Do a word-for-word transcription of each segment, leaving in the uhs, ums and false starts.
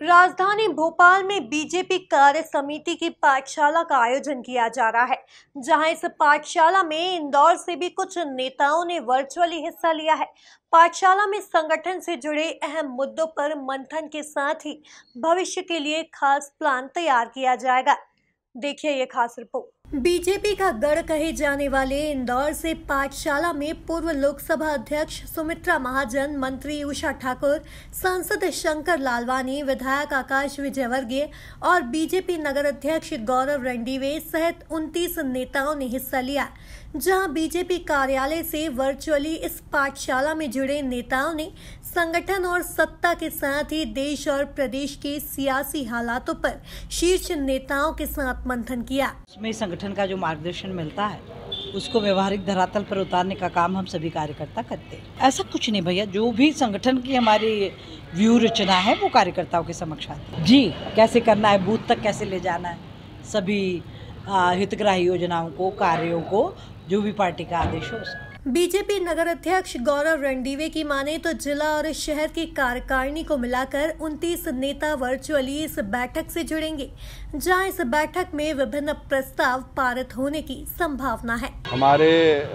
राजधानी भोपाल में बीजेपी कार्य समिति की पाठशाला का आयोजन किया जा रहा है, जहां इस पाठशाला में इंदौर से भी कुछ नेताओं ने वर्चुअली हिस्सा लिया है। पाठशाला में संगठन से जुड़े अहम मुद्दों पर मंथन के साथ ही भविष्य के लिए खास प्लान तैयार किया जाएगा। देखिए ये खास रिपोर्ट। बीजेपी का गढ़ कहे जाने वाले इंदौर से पाठशाला में पूर्व लोकसभा अध्यक्ष सुमित्रा महाजन, मंत्री उषा ठाकुर, सांसद शंकर लालवानी, विधायक आकाश विजयवर्गीय और बीजेपी नगर अध्यक्ष गौरव रणदीवे सहित उनतीस नेताओं ने हिस्सा लिया। जहां बीजेपी कार्यालय से वर्चुअली इस पाठशाला में जुड़े नेताओं ने संगठन और सत्ता के साथ ही देश और प्रदेश के सियासी हालातों पर शीर्ष नेताओं के साथ मंथन किया। उसमें संगठन का जो मार्गदर्शन मिलता है उसको व्यवहारिक धरातल पर उतारने का काम हम सभी कार्यकर्ता करते हैं। ऐसा कुछ नहीं भैया, जो भी संगठन की हमारी व्यूह रचना है वो कार्यकर्ताओं के समक्ष आती है। जी, कैसे करना है, बूथ तक कैसे ले जाना है, सभी हितग्राही योजनाओं को, कार्यों को, जो भी पार्टी का आदेश हो उसको। बीजेपी नगर अध्यक्ष गौरव रणदीवे की माने तो जिला और शहर की कार्यकारिणी को मिलाकर उनतीस नेता वर्चुअली इस बैठक से जुड़ेंगे, जहां इस बैठक में विभिन्न प्रस्ताव पारित होने की संभावना है। हमारे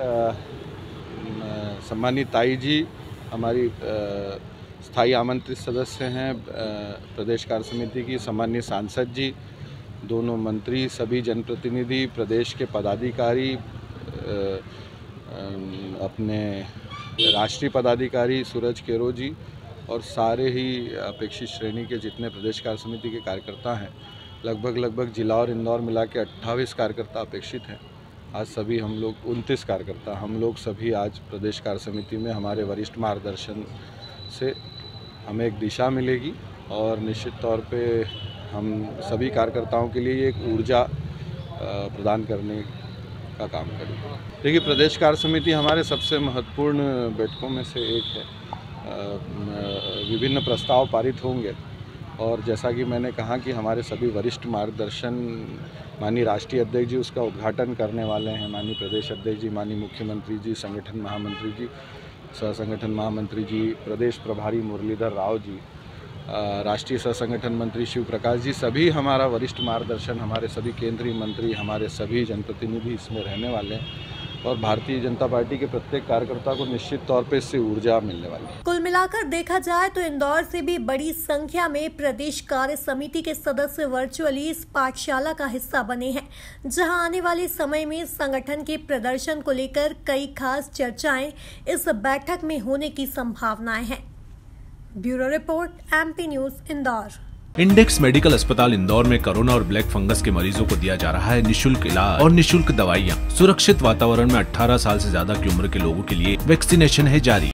सम्मानित ताई जी हमारी स्थायी आमंत्रित सदस्य हैं, प्रदेश कार्य समिति की सम्मानित सांसद जी, दोनों मंत्री, सभी जनप्रतिनिधि, प्रदेश के पदाधिकारी, अपने राष्ट्रीय पदाधिकारी सूरज केरो जी और सारे ही अपेक्षित श्रेणी के जितने प्रदेश कार्य समिति के कार्यकर्ता हैं, लगभग लगभग जिला और इंदौर मिला के अट्ठाईस कार्यकर्ता अपेक्षित हैं। आज सभी हम लोग उनतीस कार्यकर्ता हम लोग सभी आज प्रदेश कार्य समिति में हमारे वरिष्ठ मार्गदर्शन से हमें एक दिशा मिलेगी और निश्चित तौर पे हम सभी कार्यकर्ताओं के लिए एक ऊर्जा प्रदान करने का काम करेंगे। देखिए, प्रदेश कार्य समिति हमारे सबसे महत्वपूर्ण बैठकों में से एक है। विभिन्न प्रस्ताव पारित होंगे और जैसा कि मैंने कहा कि हमारे सभी वरिष्ठ मार्गदर्शन माननीय राष्ट्रीय अध्यक्ष जी उसका उद्घाटन करने वाले हैं, माननीय प्रदेश अध्यक्ष जी, माननीय मुख्यमंत्री जी, संगठन महामंत्री जी, सह संगठन महामंत्री जी, प्रदेश प्रभारी मुरलीधर राव जी, राष्ट्रीय सह संगठन मंत्री शिव प्रकाश जी, सभी हमारा वरिष्ठ मार्गदर्शन, हमारे सभी केंद्रीय मंत्री, हमारे सभी जनप्रतिनिधि इसमें रहने वाले हैं और भारतीय जनता पार्टी के प्रत्येक कार्यकर्ता को निश्चित तौर पे इससे ऊर्जा मिलने वाली है। कुल मिलाकर देखा जाए तो इंदौर से भी बड़ी संख्या में प्रदेश कार्य समिति के सदस्य वर्चुअली इस पाठशाला का हिस्सा बने हैं, जहां आने वाले समय में संगठन के प्रदर्शन को लेकर कई खास चर्चाएं इस बैठक में होने की संभावनाएं हैं। Bureau report, MP news, Indore. Index medical अस्पताल इंदौर में कोरोना और ब्लैक फंगस के मरीजों को दिया जा रहा है निशुल्क इलाज और निशुल्क दवाइयाँ। सुरक्षित वातावरण में अठारह साल से ज्यादा की उम्र के लोगों के लिए वैक्सीनेशन है जारी।